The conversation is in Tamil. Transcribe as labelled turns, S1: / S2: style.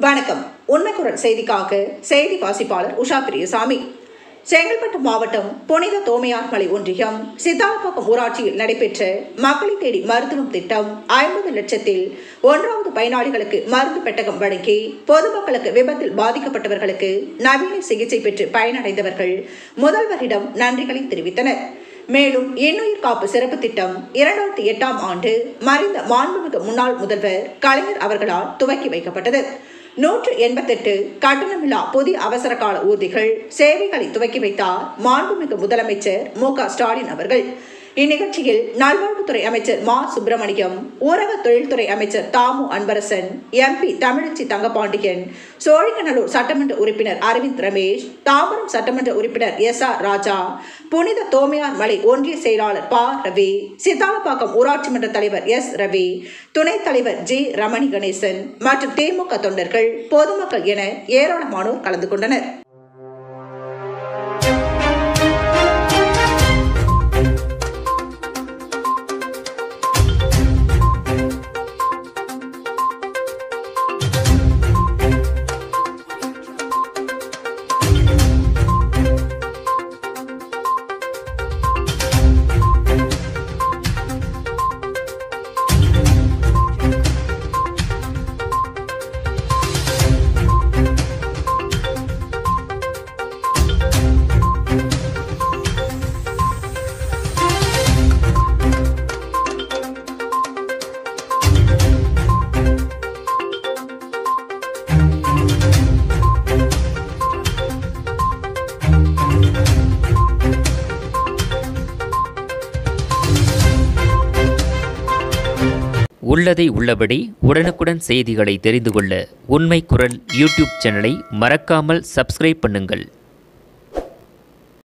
S1: வணக்கம். உண்மை குரல் செய்திக்காக செய்தி வாசிப்பாளர் உஷா பிரியசாமி. செங்கல்பட்டு மாவட்டம் புனித தோமையார் மலை ஒன்றியம் சித்தாலப்பாக்கம் ஊராட்சியில் நடைபெற்ற மக்களை தேடி மருத்துவம் திட்டம் 50 லட்சத்தில் 1வது பயனாளிகளுக்கு மருந்து பெட்டகம் வழங்கி பொதுமக்களுக்கு விபத்தில் பாதிக்கப்பட்டவர்களுக்கு நவீன சிகிச்சை பெற்று பயனடைந்தவர்கள் முதல்வரிடம் நன்றிகளை தெரிவித்தனர். மேலும் இன்னுயிர் காப்பு சிறப்பு திட்டம் 2008ஆம் ஆண்டு மறைந்த மாண்புமிகு முன்னாள் முதல்வர் கலைஞர் அவர்களால் துவக்கி வைக்கப்பட்டது. 188 கட்டணமில்லா புதிய அவசர கால ஊர்திகள் சேவைகளை துவக்கி வைத்தார் மாண்புமிகு முதலமைச்சர் மு.க. ஸ்டாலின் அவர்கள். இந்நிகழ்ச்சியில் நல்வாழ்வுத்துறை அமைச்சர் மா. சுப்பிரமணியம், ஊரக தொழில்துறை அமைச்சர் தாமு அன்பரசன், MP தமிழச்சி தங்கபாண்டியன், சோழிங்கநல்லூர் சட்டமன்ற உறுப்பினர் அரவிந்த் ரமேஷ், தாம்பரம் சட்டமன்ற உறுப்பினர் S.R. ராஜா, புனித தோமையார் மலை ஒன்றிய செயலாளர் ப. ரவி, சித்தாலப்பாக்கம் ஊராட்சி மன்ற தலைவர் S. ரவி, துணைத் தலைவர் G. ரமணி கணேசன் மற்றும் திமுக தொண்டர்கள், பொதுமக்கள் என ஏராளமானோர் கலந்து கொண்டனர்.
S2: உள்ளதை உள்ளபடி உடனுக்குடன் செய்திகளை தெரிந்து கொள்ள உண்மை குரல் யூடியூப் சேனலை மறக்காமல் சப்ஸ்கிரைப் பண்ணுங்கள்.